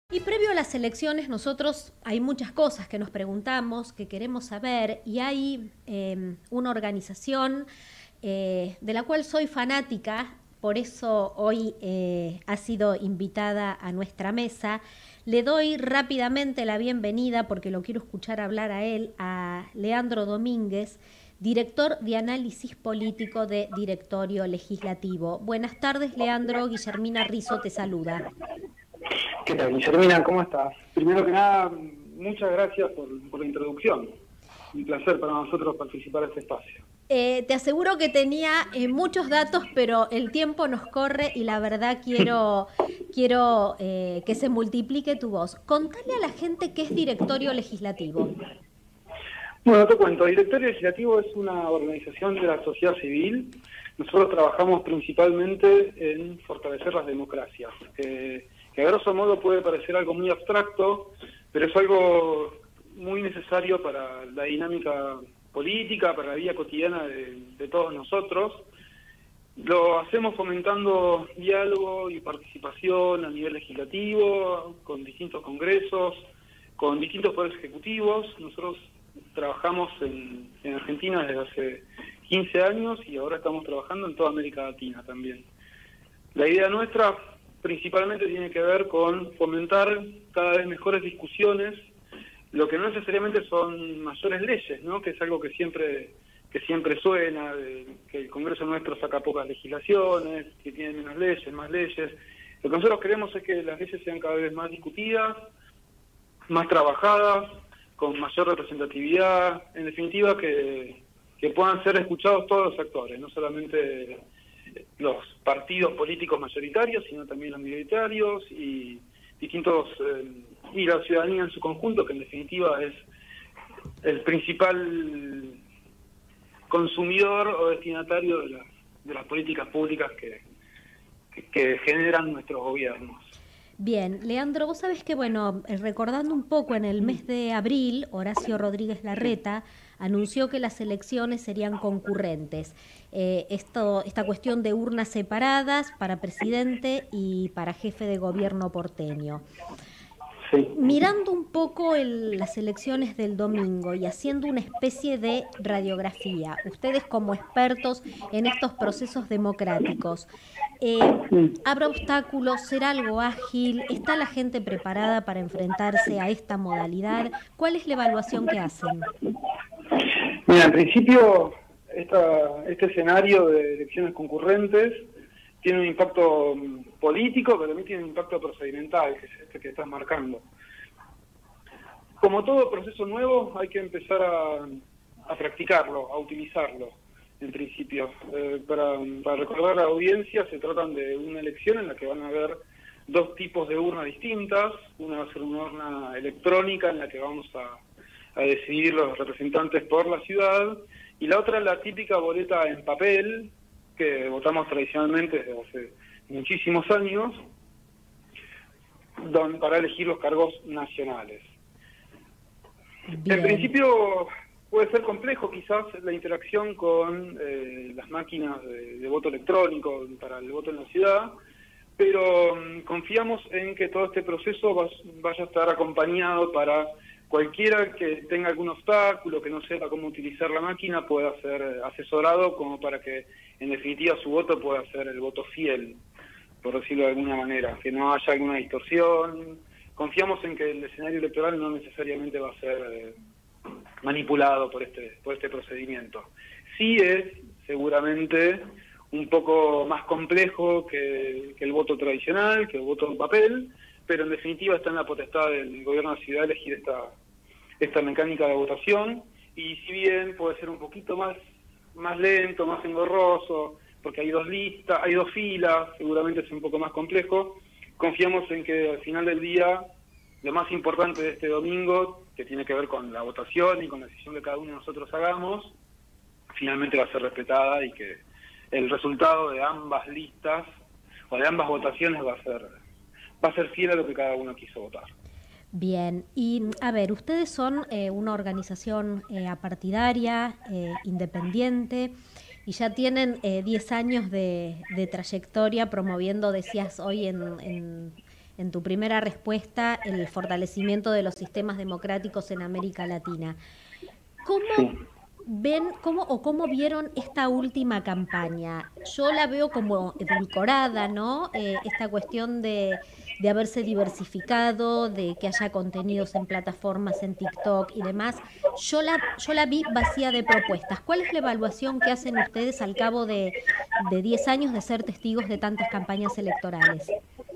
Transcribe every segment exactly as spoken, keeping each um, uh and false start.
Y previo a las elecciones nosotros hay muchas cosas que nos preguntamos, que queremos saber, y hay eh, una organización eh, de la cual soy fanática, por eso hoy eh, ha sido invitada a nuestra mesa. Le doy rápidamente la bienvenida, porque lo quiero escuchar hablar a él, a Leandro Domínguez, director de análisis político de Directorio Legislativo. Buenas tardes, Leandro. Guillermina Rizzo te saluda. ¿Qué tal, Guillermina? ¿Cómo estás? Primero que nada, muchas gracias por, por la introducción. Un placer para nosotros participar en este espacio. Eh, te aseguro que tenía eh, muchos datos, pero el tiempo nos corre y la verdad quiero, quiero eh, que se multiplique tu voz. Contale a la gente qué es Directorio Legislativo. Bueno, te cuento. Directorio Legislativo es una organización de la sociedad civil. Nosotros trabajamos principalmente en fortalecer las democracias. Eh, que a grosso modo puede parecer algo muy abstracto, pero es algo muy necesario para la dinámica política, para la vida cotidiana de, de todos nosotros. Lo hacemos fomentando diálogo y participación a nivel legislativo, con distintos congresos, con distintos poderes ejecutivos. Nosotros trabajamos en, en Argentina desde hace quince años y ahora estamos trabajando en toda América Latina también. La idea nuestra principalmente tiene que ver con fomentar cada vez mejores discusiones, lo que no necesariamente son mayores leyes, ¿no? Que es algo que siempre que siempre suena, de, que el Congreso nuestro saca pocas legislaciones, que tiene menos leyes, más leyes. Lo que nosotros queremos es que las leyes sean cada vez más discutidas, más trabajadas, con mayor representatividad, en definitiva que, que puedan ser escuchados todos los actores, no solamente los partidos políticos mayoritarios, sino también los minoritarios y distintos eh, y la ciudadanía en su conjunto, que en definitiva es el principal consumidor o destinatario de, la, de las políticas públicas que, que, que generan nuestros gobiernos. Bien, Leandro, vos sabés que, bueno, recordando un poco, en el mes de abril, Horacio Rodríguez Larreta anunció que las elecciones serían concurrentes. Eh, esto, esta cuestión de urnas separadas para presidente y para jefe de gobierno porteño. Sí. Mirando un poco el, las elecciones del domingo y haciendo una especie de radiografía, ustedes como expertos en estos procesos democráticos, eh, ¿habrá obstáculos? ¿Será algo ágil? ¿Está la gente preparada para enfrentarse a esta modalidad? ¿Cuál es la evaluación que hacen? Mira, en principio, esta, este escenario de elecciones concurrentes tiene un impacto político, pero también tiene un impacto procedimental, que es este que estás marcando. Como todo proceso nuevo, hay que empezar a, a practicarlo, a utilizarlo, en principio. Eh, para, para recordar a la audiencia, se tratan de una elección en la que van a haber dos tipos de urnas distintas. Una va a ser una urna electrónica en la que vamos a, a decidir los representantes por la ciudad, y la otra la típica boleta en papel, que votamos tradicionalmente desde hace muchísimos años, don, para elegir los cargos nacionales. Bien. En principio puede ser complejo quizás la interacción con eh, las máquinas de, de voto electrónico para el voto en la ciudad, pero um, confiamos en que todo este proceso va, vaya a estar acompañado para cualquiera que tenga algún obstáculo, que no sepa cómo utilizar la máquina, pueda ser asesorado como para que en definitiva su voto pueda ser el voto fiel, por decirlo de alguna manera, que no haya alguna distorsión. Confiamos en que el escenario electoral no necesariamente va a ser eh, manipulado por este, por este procedimiento. Sí es seguramente un poco más complejo que, que el voto tradicional, que el voto en papel, pero en definitiva está en la potestad del gobierno de la ciudad elegir esta, esta mecánica de votación, y si bien puede ser un poquito más, más lento, más engorroso, porque hay dos listas, hay dos filas, seguramente es un poco más complejo, confiamos en que al final del día lo más importante de este domingo, que tiene que ver con la votación y con la decisión que cada uno de nosotros hagamos, finalmente va a ser respetada y que el resultado de ambas listas o de ambas votaciones va a ser va a ser fiel a lo que cada uno quiso votar. Bien, y a ver, ustedes son eh, una organización eh, apartidaria, eh, independiente, y ya tienen eh, diez años de, de trayectoria promoviendo, decías hoy en, en, en tu primera respuesta el fortalecimiento de los sistemas democráticos en América Latina. ¿Cómo Sí. ven cómo o cómo vieron esta última campaña? Yo la veo como edulcorada, ¿no? Eh, esta cuestión de, de haberse diversificado, de que haya contenidos en plataformas, en TikTok y demás. Yo la, yo la vi vacía de propuestas. ¿Cuál es la evaluación que hacen ustedes al cabo de, de diez años de ser testigos de tantas campañas electorales?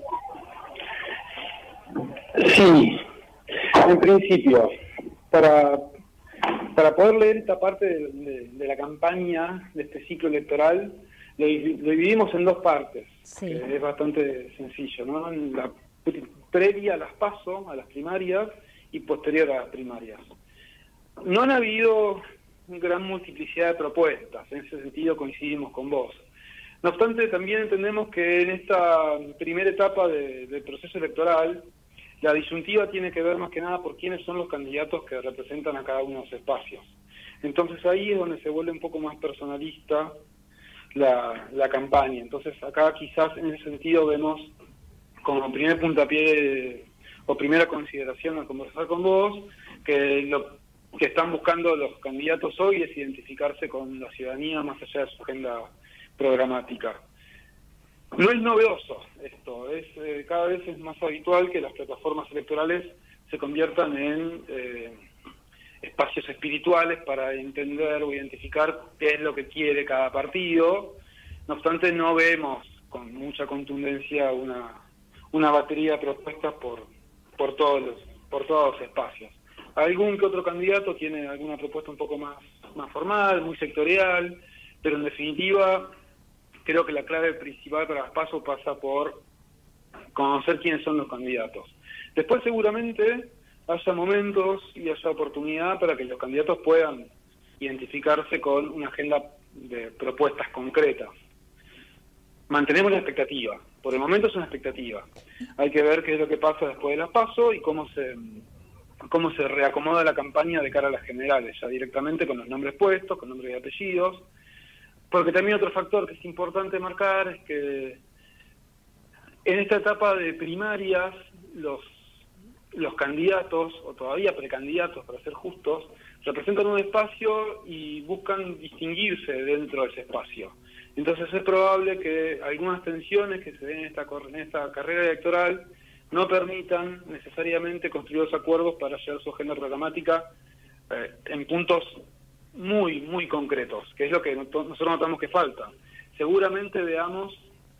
Sí, en principio, para, para poder leer esta parte de, de, de la campaña, de este ciclo electoral, lo, lo dividimos en dos partes, Sí. que es bastante sencillo, ¿no? En la previa a las PASO, a las primarias, y posterior a las primarias. No han habido gran multiplicidad de propuestas, en ese sentido coincidimos con vos. No obstante, también entendemos que en esta primera etapa de, del proceso electoral, la disyuntiva tiene que ver más que nada por quiénes son los candidatos que representan a cada uno de los espacios. Entonces ahí es donde se vuelve un poco más personalista la, la campaña. Entonces acá quizás en ese sentido vemos como primer puntapié de, o primera consideración al conversar con vos, que lo que están buscando los candidatos hoy es identificarse con la ciudadanía más allá de su agenda programática. No es novedoso esto, es eh, cada vez es más habitual que las plataformas electorales se conviertan en eh, espacios espirituales para entender o identificar qué es lo que quiere cada partido. No obstante, no vemos con mucha contundencia una, una batería de propuestas por, por, todos los, por todos los espacios. Algún que otro candidato tiene alguna propuesta un poco más, más formal, muy sectorial, pero en definitiva creo que la clave principal para las PASO pasa por conocer quiénes son los candidatos. Después seguramente haya momentos y haya oportunidad para que los candidatos puedan identificarse con una agenda de propuestas concretas. Mantenemos la expectativa. Por el momento es una expectativa. Hay que ver qué es lo que pasa después de las PASO y cómo se, cómo se reacomoda la campaña de cara a las generales, ya directamente con los nombres puestos, con nombres y apellidos. Porque también otro factor que es importante marcar es que en esta etapa de primarias los, los candidatos, o todavía precandidatos para ser justos, representan un espacio y buscan distinguirse dentro de ese espacio. Entonces es probable que algunas tensiones que se den en esta, en esta carrera electoral no permitan necesariamente construir los acuerdos para llevar su agenda programática eh, en puntos muy, muy concretos, que es lo que nosotros notamos que falta. Seguramente veamos,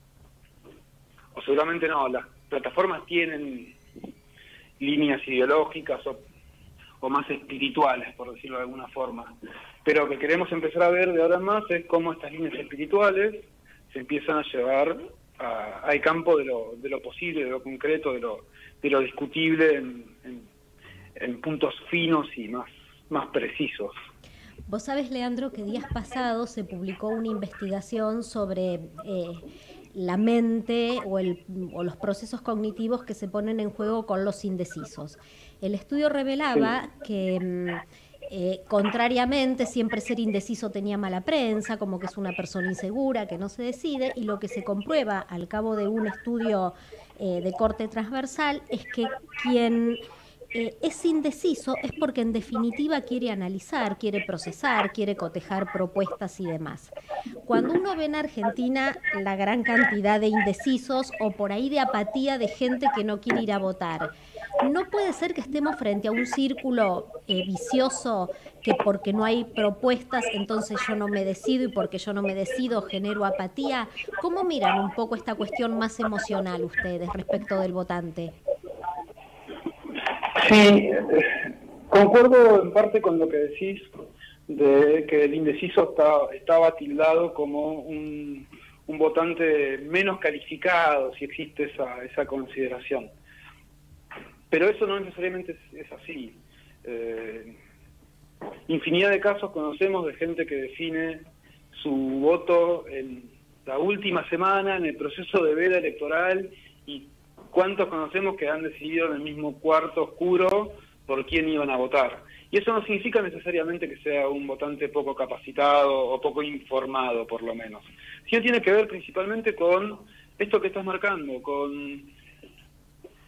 o seguramente no, las plataformas tienen líneas ideológicas o, o más espirituales, por decirlo de alguna forma, pero lo que queremos empezar a ver de ahora en más es cómo estas líneas espirituales se empiezan a llevar a, al campo de lo, de lo posible, de lo concreto, de lo, de lo discutible en, en, en puntos finos y más, más precisos. Vos sabés, Leandro, que días pasados se publicó una investigación sobre eh, la mente o, el, o los procesos cognitivos que se ponen en juego con los indecisos. El estudio revelaba sí. que, eh, contrariamente, siempre ser indeciso tenía mala prensa, como que es una persona insegura, que no se decide, y lo que se comprueba al cabo de un estudio eh, de corte transversal es que quien... Eh, es indeciso es porque en definitiva quiere analizar, quiere procesar, quiere cotejar propuestas y demás. Cuando uno ve en Argentina la gran cantidad de indecisos o por ahí de apatía de gente que no quiere ir a votar, no puede ser que estemos frente a un círculo eh, vicioso que porque no hay propuestas entonces yo no me decido y porque yo no me decido genero apatía. ¿Cómo miran un poco esta cuestión más emocional ustedes respecto del votante? Sí, concuerdo en parte con lo que decís de que el indeciso está, estaba tildado como un, un votante menos calificado, si existe esa, esa consideración. Pero eso no necesariamente es, es así. Eh, infinidad de casos conocemos de gente que define su voto en la última semana, en el proceso de veda electoral, y ¿cuántos conocemos que han decidido en el mismo cuarto oscuro por quién iban a votar? Y eso no significa necesariamente que sea un votante poco capacitado o poco informado, por lo menos. Sino tiene que ver principalmente con esto que estás marcando, con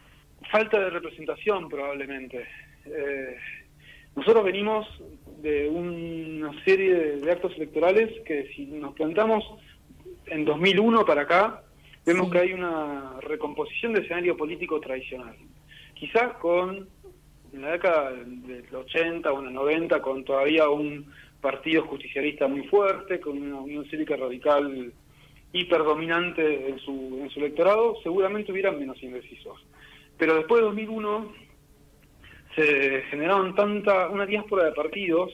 falta de representación probablemente. Eh, nosotros venimos de una serie de, de actos electorales que si nos plantamos en dos mil uno para acá, vemos sí. que hay una recomposición del escenario político tradicional. Quizás con, en la década del ochenta o en el noventa, con todavía un partido justicialista muy fuerte, con una Unión Cívica Radical hiperdominante en su, en su electorado, seguramente hubieran menos indecisos. Pero después de dos mil uno se generaron tanta una diáspora de partidos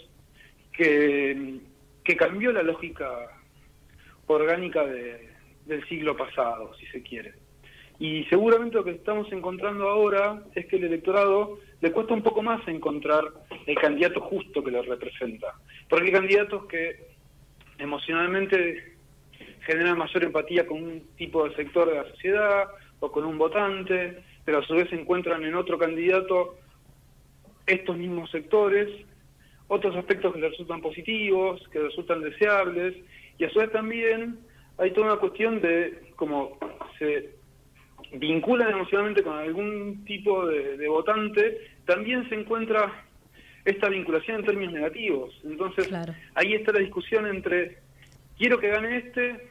que, que cambió la lógica orgánica de, del siglo pasado, si se quiere. Y seguramente lo que estamos encontrando ahora es que el electorado le cuesta un poco más encontrar el candidato justo que lo representa. Porque hay candidatos que emocionalmente generan mayor empatía con un tipo de sector de la sociedad o con un votante, pero a su vez encuentran en otro candidato estos mismos sectores, otros aspectos que les resultan positivos, que les resultan deseables, y a su vez también hay toda una cuestión de cómo se vinculan emocionalmente con algún tipo de, de votante, también se encuentra esta vinculación en términos negativos. Entonces, claro. ahí está la discusión entre quiero que gane este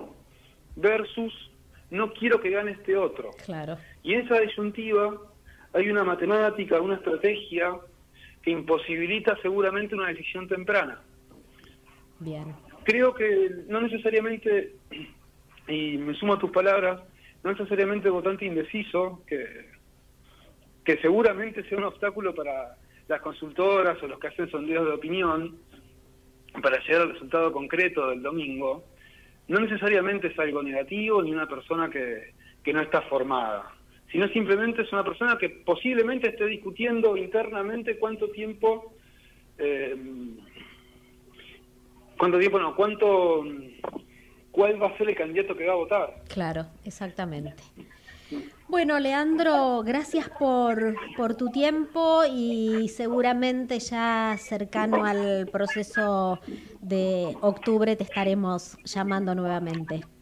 versus no quiero que gane este otro. Claro. Y en esa disyuntiva hay una matemática, una estrategia que imposibilita seguramente una decisión temprana. Bien. Creo que no necesariamente, y me sumo a tus palabras, no necesariamente el votante indeciso, que, que seguramente sea un obstáculo para las consultoras o los que hacen sondeos de opinión, para llegar al resultado concreto del domingo, no necesariamente es algo negativo ni una persona que, que no está formada, sino simplemente es una persona que posiblemente esté discutiendo internamente cuánto tiempo, eh, cuánto tiempo no, cuánto, cuál va a ser el candidato que va a votar. Claro, exactamente. Bueno, Leandro, gracias por, por tu tiempo y seguramente ya cercano al proceso de octubre te estaremos llamando nuevamente.